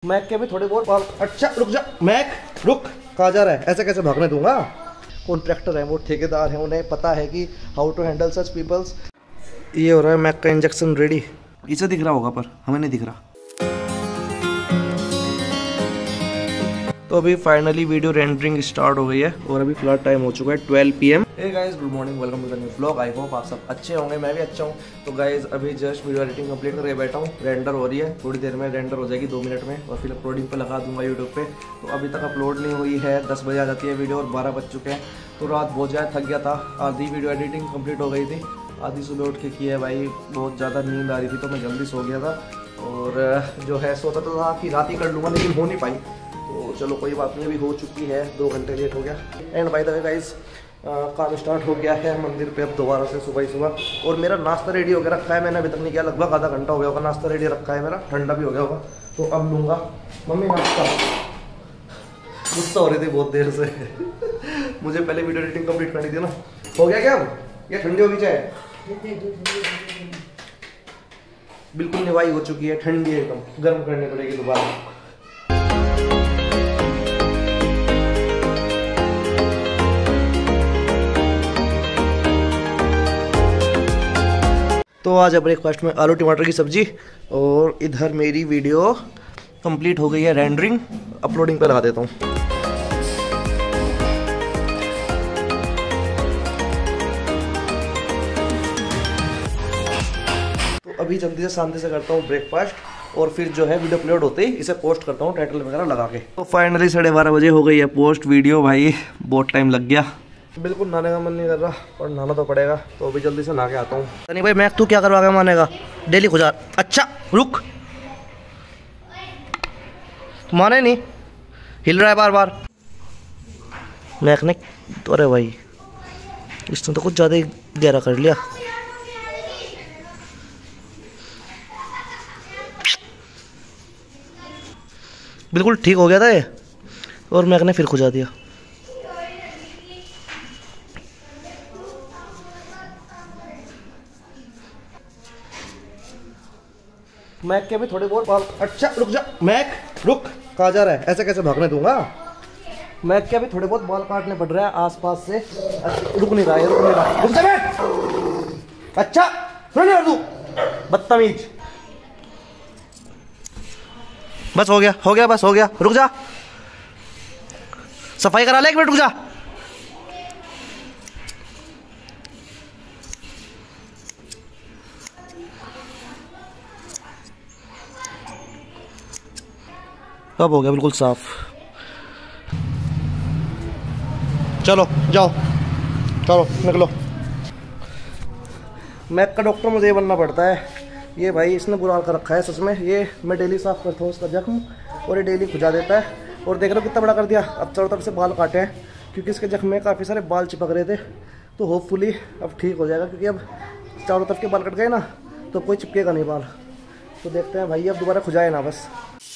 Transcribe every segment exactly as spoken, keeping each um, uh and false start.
Mac के भी थोड़े बहुत बाल। अच्छा रुक जा मैक, रुक, कहाँ जा रहा है? ऐसे कैसे भागने दूंगा? कॉन्ट्रैक्टर है वो, ठेकेदार है, उन्हें पता है कि how to handle such peoples. ये हो रहा है मैक का इंजेक्शन रेडी। इसे दिख रहा होगा पर हमें नहीं दिख रहा। तो अभी फाइनली वीडियो रेंडरिंग स्टार्ट हो गई है और अभी फिलहाल टाइम हो चुका है twelve P M. Hey guys, good morning, welcome to the new vlog. I hope आप सब अच्छे होंगे, मैं भी अच्छा हूँ। तो गाइस अभी जस्ट वीडियो एडिटिंग कंप्लीट करके बैठा हूँ। रेंडर हो रही है, थोड़ी देर में रेंडर हो जाएगी, दो मिनट में, और फिर अपलोडिंग पे लगा दूंगा यूट्यूब पे। तो अभी तक अपलोड नहीं हुई है, दस बजे आ जाती है वीडियो और बारह बज चुके हैं। तो रात बहुत ज़्यादा थक गया था, आधी वीडियो एडिटिंग कम्प्लीट हो गई थी, आधी सुबह उठ के की है भाई। बहुत ज़्यादा नींद आ रही थी तो मैं जल्दी सो गया था। और जो है सोचा तो था कि रात ही कर लूँगा, लेकिन हो नहीं पाई। तो चलो कोई बात नहीं, अभी हो चुकी है, दो घंटे लेट हो गया। And by the way guys, काम स्टार्ट हो गया है मंदिर पे अब दोबारा से सुबह ही सुबह। और मेरा नाश्ता रेडी हो गया रखा है, मैंने अभी तक नहीं किया, लगभग आधा घंटा हो गया होगा। नाश्ता रेडी रखा है मेरा, ठंडा भी हो गया होगा, तो अब लूँगा। मम्मी नाश्ता, गुस्सा हो रही थी बहुत देर से मुझे पहले वीडियो एडिटिंग कंप्लीट करनी थी ना। हो गया क्या अब? ये ठंडी होगी चाय? बिल्कुल निवाई हो चुकी है, ठंडी एकदम, गर्म करनी पड़ेगी दोबारा। तो आज ब्रेकफास्ट में आलू टमाटर की सब्जी, और इधर मेरी वीडियो कंप्लीट हो गई है रेंडरिंग, अपलोडिंग पे लगा देता हूँ। तो अभी जल्दी से शांति से करता हूँ ब्रेकफास्ट, और फिर जो है वीडियो अपलोड होते ही इसे पोस्ट करता हूँ टाइटल वगैरह लगा के। तो फाइनली साढ़े बारह बजे हो गई है पोस्ट वीडियो। भाई बहुत टाइम लग गया, बिल्कुल नहाने का मन नहीं कर रहा, और नहाना तो पड़ेगा। तो अभी जल्दी से नहा के आता हूँ। सनी भाई मैक तू क्या करवा के मानेगा? डेली खुजा। अच्छा रुक, माने नहीं, हिल रहा है बार बार मैक ने। अरे भाई इसने तो कुछ ज़्यादा ही गहरा कर लिया। बिल्कुल ठीक हो गया था ये, और मैक ने फिर खुजा दिया। मैक के भी थोड़े बहुत बाल। अच्छा रुक जा मैक, रुक, कहाँ जा रहा है? ऐसे कैसे भागने दूंगा? मैक के भी थोड़े बहुत बाल काटने पड़ रहे हैं आसपास से। अच्छा, रुक नहीं रहा है, रुक नहीं रहा है, रुक जा मैक। अच्छा सुन नहीं तू, बदतमीज। बस हो गया, हो गया, बस हो गया, रुक जा, सफाई करा ले, एक मिनट रुक जा। अब हो गया बिल्कुल साफ। चलो जाओ, चलो निकलो। मैक का डॉक्टर मुझे बनना पड़ता है। ये भाई इसने बुरा हाल कर रखा है सच में। ये मैं डेली साफ करता हूँ उसका जख्म, और ये डेली खुजा देता है। और देख रहे हो कितना बड़ा कर दिया। अब चारों तरफ से बाल काटे हैं, क्योंकि इसके जख्म में काफ़ी सारे बाल चिपक रहे थे। तो होपफुली अब ठीक हो जाएगा, क्योंकि अब चारों तरफ के बाल कट गए ना, तो कोई चिपकेगा नहीं बाल। तो देखते हैं भाई, अब दोबारा खुजाए ना बस।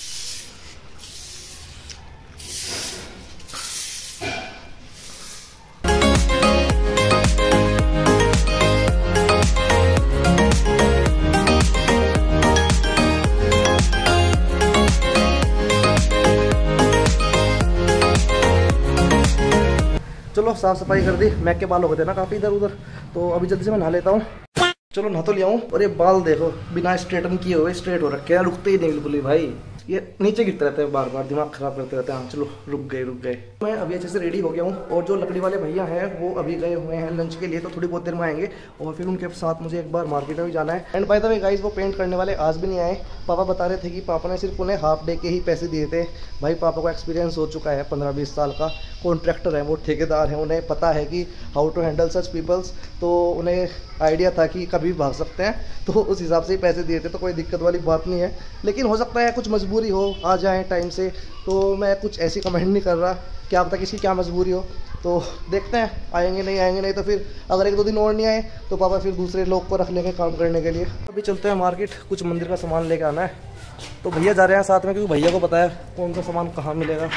चलो साफ सफाई कर दी। मैक के बाल हो गए थे ना काफ़ी इधर उधर, तो अभी जल्दी से मैं नहा लेता हूँ। चलो नहा तो लिया हूँ। और ये बाल देखो, बिना स्ट्रेटन किए हुए स्ट्रेट हो रखे हैं, रुकते ही नहीं बिल्कुल ही भाई। ये नीचे गिरते रहते हैं बार बार, दिमाग खराब करते रहते हैं। हाँ चलो रुक गए रुक गए मैं अभी अच्छे से रेडी हो गया हूँ। और जो लकड़ी वाले भैया हैं वो अभी गए हुए हैं लंच के लिए, तो थोड़ी बहुत देर में आएंगे, और फिर उनके साथ मुझे एक बार मार्केट में भी जाना है। And by the way guys, वो पेंट करने वाले आज भी नहीं आए। पापा बता रहे थे कि पापा ने सिर्फ उन्हें हाफ डे के ही पैसे दिए थे। भाई पापा को एक्सपीरियंस हो चुका है पंद्रह बीस साल का, कॉन्ट्रैक्टर है वो, ठेकेदार हैं, उन्हें पता है कि how to handle such peoples. तो उन्हें आइडिया था कि कभी भाग सकते हैं, तो उस हिसाब से ही पैसे दिए थे। तो कोई दिक्कत वाली बात नहीं है, लेकिन हो सकता है कुछ मजबूरी हो, आ जाएँ टाइम से। तो मैं कुछ ऐसी कमेंट नहीं कर रहा, क्या पता किसी क्या मजबूरी हो। तो देखते हैं आएंगे नहीं आएंगे, नहीं तो फिर अगर एक दो दिन और नहीं आए तो पापा फिर दूसरे लोग को रख लेंगे काम करने के लिए। अभी चलते हैं मार्केट, कुछ मंदिर का सामान लेके आना है। तो भैया जा रहे हैं साथ में, क्योंकि भैया को पता है कौन सा सामान कहाँ मिलेगा।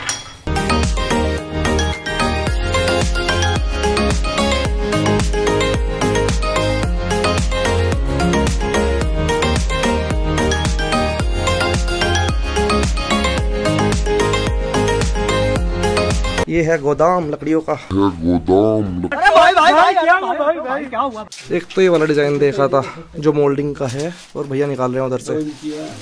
ये है गोदाम लकड़ियों का। गोदाम। अरे भाई भाई भाई क्या हुआ भाई भाई क्या हुआ? एक तो ये वाला डिजाइन देखा था जो मोल्डिंग का है और भैया निकाल रहे हैं उधर से।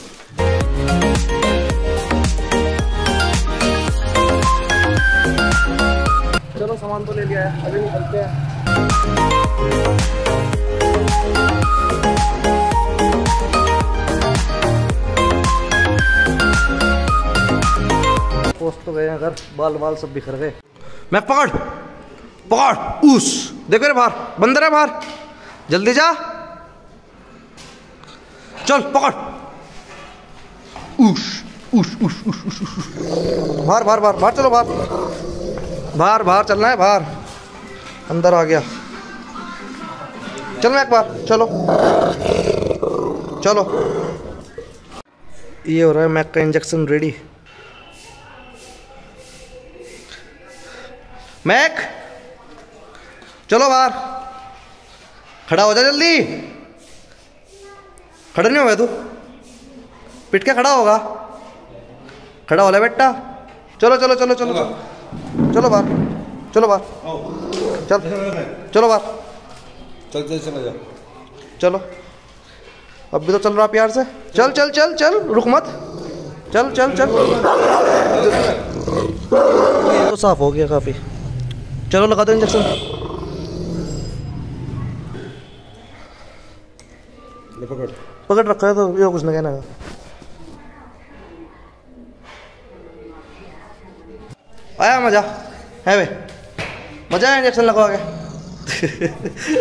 चलो सामान तो ले लिया है, अभी निकलते हैं। पोस्ट तो गए अगर बाल बाल सब बिखर गए। मैं पकड़ पकड़ उस देखो रे बाहर बंदर है बाहर, जल्दी जा चल पकड़ उस उस उस उस उस उस बाहर बाहर बाहर बाहर चलो बाहर बाहर बाहर चलना है बाहर। अंदर आ गया, चल मैं एक बार चलो चलो। ये हो रहा है मैक का इंजेक्शन रेडी। मैक चलो बाहर, खड़ा हो जा जल्दी। खड़ा नहीं होगा तू, पिट के खड़ा होगा, खड़ा हो ले बेटा। चलो चलो चलो चलो चलो बाहर, चलो बाहर चल, चलो बाहर चल चल चला जा चलो। अब भी तो चल रहा प्यार से, चल चल चल चल रुक मत, चल चल चल। ये तो साफ हो गया काफी, चलो लगा दो इंजेक्शन। पकड़ पकड़ रखा है तो ये कुछ ना कहना है। आया मजा है वे, मजा है इंजेक्शन लगवा के।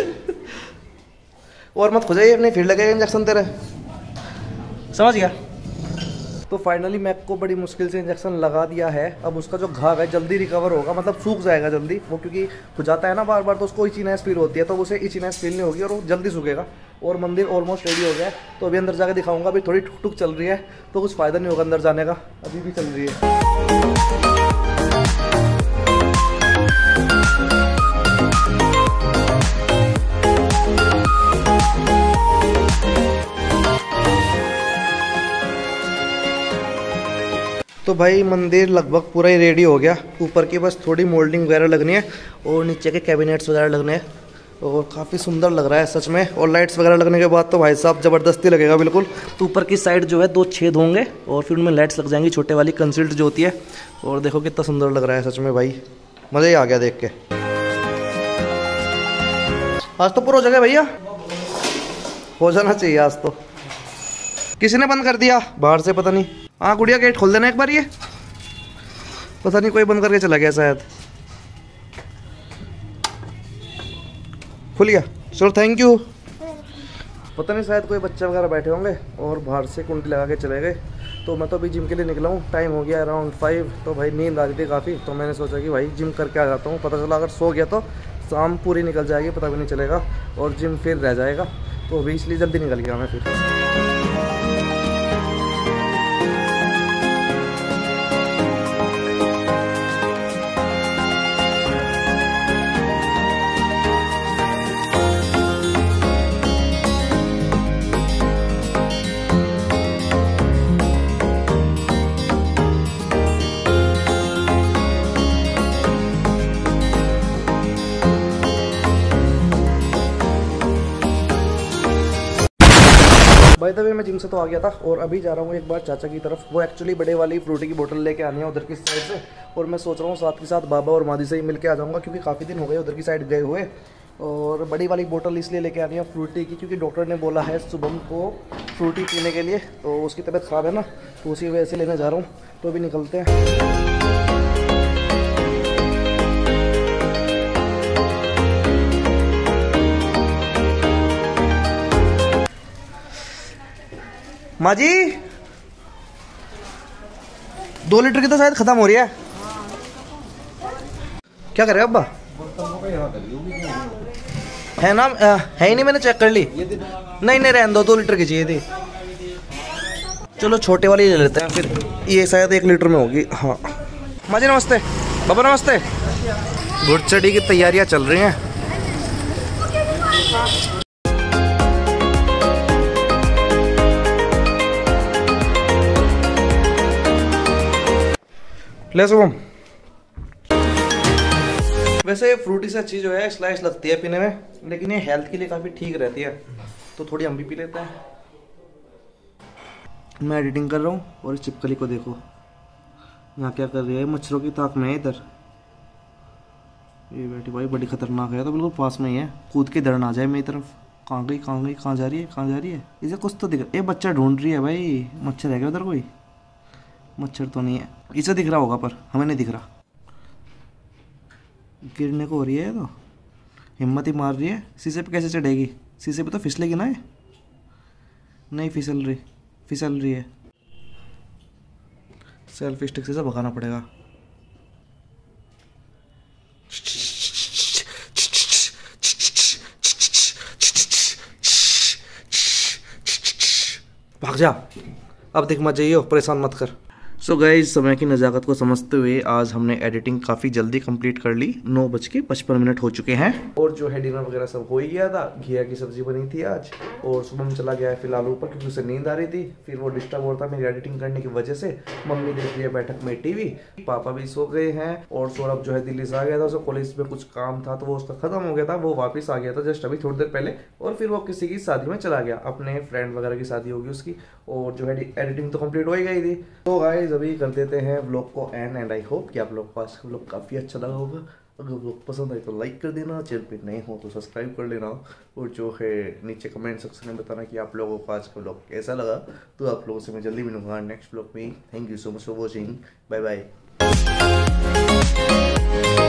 और मत खुजाइए अपनी, फिर लगेगा इंजेक्शन तेरे, समझ गया। तो फाइनली मैक को बड़ी मुश्किल से इंजेक्शन लगा दिया है। अब उसका जो घाव है जल्दी रिकवर होगा, मतलब सूख जाएगा जल्दी वो, क्योंकि खुजाता है ना बार बार तो उसको इचीनेस फील होती है, तो उसे इचीनेस फील नहीं होगी और वो जल्दी सूखेगा। और मंदिर ऑलमोस्ट रेडी हो गया है, तो अभी अंदर जाकर दिखाऊंगा। अभी थोड़ी ठुक ठुक चल रही है तो कुछ फ़ायदा नहीं होगा अंदर जाने का, अभी भी चल रही है। तो भाई मंदिर लगभग पूरा ही रेडी हो गया, ऊपर की बस थोड़ी मोल्डिंग वगैरह लगनी है और नीचे के कैबिनेट्स वगैरह लगने हैं और काफ़ी सुंदर लग रहा है सच में। और लाइट्स वगैरह लगने के बाद तो भाई साहब ज़बरदस्ती लगेगा बिल्कुल। तो ऊपर की साइड जो है दो छेद होंगे और फिर उनमें लाइट्स लग जाएंगी, छोटे वाली कंसील्ड जो होती है। और देखो कितना सुंदर लग रहा है सच में भाई, मज़ा ही आ गया देख के। आज तो पूरा हो जाएगा भैया, हो जाना चाहिए आज तो। किसी ने बंद कर दिया बाहर से, पता नहीं। हाँ गुड़िया गेट खोल देना एक बार, ये पता नहीं कोई बंद करके चला गया शायद। खुल गया, चलो थैंक यू। पता नहीं शायद कोई बच्चे वगैरह बैठे होंगे और बाहर से कुंडी लगा के चले गए। तो मैं तो अभी जिम के लिए निकला हूँ, टाइम हो गया अराउंड फाइव। तो भाई नींद आ रही थी काफ़ी, तो मैंने सोचा कि भाई जिम करके आ जाता हूँ। पता चला अगर सो गया तो शाम पूरी निकल जाएगी, पता भी नहीं चलेगा और जिम फिर रह जाएगा। तो अभी इसलिए जल्दी निकल गया मैं फिर। भाई तभी मैं जिम से तो आ गया था और अभी जा रहा हूँ एक बार चाचा की तरफ। वो एक्चुअली बड़े वाली फ्रूटी की बोतल लेके आनी है उधर की साइड से, और मैं सोच रहा हूँ साथ के साथ बाबा और मादी से ही मिल के आ जाऊँगा, क्योंकि काफ़ी दिन हो गए उधर की साइड गए हुए। और बड़ी वाली बोतल इसलिए लेके आनी है फ्रूटी की, क्योंकि डॉक्टर ने बोला है शुभम को फ्रूटी पीने के लिए, तो उसकी तबीयत ख़राब है ना, तो उसी वजह से लेने जा रहा हूँ। तो अभी निकलते हैं। माँ जी दो लीटर की तो शायद खत्म हो रही है, क्या कर रहे हो अब्बा? है ना, है ही नहीं, मैंने चेक कर ली। नहीं नहीं रहने दो, दो लीटर की चाहिए थी। चलो छोटे वाली ले लेते हैं फिर, ये शायद एक लीटर में होगी। हाँ माँ जी नमस्ते, बाबा नमस्ते। घुड़चढ़ी की तैयारियां चल रही हैं। ले शुभम वैसे फ्रूटी से अच्छी जो है स्लाइस लगती है पीने में, लेकिन ये हेल्थ के लिए काफ़ी ठीक रहती है, तो थोड़ी हम भी पी लेते हैं। मैं एडिटिंग कर रहा हूँ और इस चिपकली को देखो यहाँ क्या कर रही है, मच्छरों की ताक में है इधर। ये बेटी भाई बड़ी खतरनाक है, तो बिल्कुल पास में ही है, कूद के इधर ना जाए मेरी तरफ। कहाँ गई कहाँ गई कहाँ जा रही है कहाँ जा रही है? इसे कुछ तो दिख रहा है, ये बच्चा ढूंढ रही है भाई। मच्छर है क्या उधर? कोई मच्छर तो नहीं है, इसे दिख रहा होगा पर हमें नहीं दिख रहा। गिरने को हो रही है, तो हिम्मत ही मार रही है। शीशे पे कैसे चढ़ेगी? शीशे पे तो फिसलेगी ना। है नहीं फिसल रही, फिसल रही है। सेल्फी स्टिक से भगाना पड़ेगा। भाग जा, अब दिख मत जाइयो, परेशान मत कर। सो गाइस, समय की नज़ाकत को समझते हुए आज हमने एडिटिंग काफ़ी जल्दी कंप्लीट कर ली। नौ बज के पचपन मिनट हो चुके हैं और जो है डिनर वगैरह सब हो ही गया था। घिया की सब्जी बनी थी आज, और सुबह में चला गया है फिलहाल ऊपर क्योंकि उसे नींद आ रही थी। फिर वो डिस्टर्ब हो रहा था मेरी एडिटिंग करने की वजह से। मम्मी देख रही है बैठक में टीवी, पापा भी सो गए हैं, और सौरभ जो है दिल्ली से आ गया था, उसको कॉलेज में कुछ काम था तो वो उसका खत्म हो गया था, वो वापस आ गया था जस्ट अभी थोड़ी देर पहले। और फिर वो किसी की शादी में चला गया, अपने फ्रेंड वगैरह की शादी होगी उसकी, और जो है एडिटिंग तो कंप्लीट हो ही गई थी। तो गाइस अभी कर देते हैं व्लॉग को एंड एंड आई होप कि आप लोग को आज का व्लॉग काफ़ी अच्छा लगा होगा। अगर व्लॉग पसंद आए तो लाइक कर देना, चैनल पे नए हो तो सब्सक्राइब कर लेना, और जो है नीचे कमेंट सेक्शन में बताना कि आप लोगों को आज का व्लॉग कैसा लगा। तो आप लोगों से मैं जल्दी मिलूंगा नेक्स्ट व्लॉग में। Thank you so much for watching, bye bye.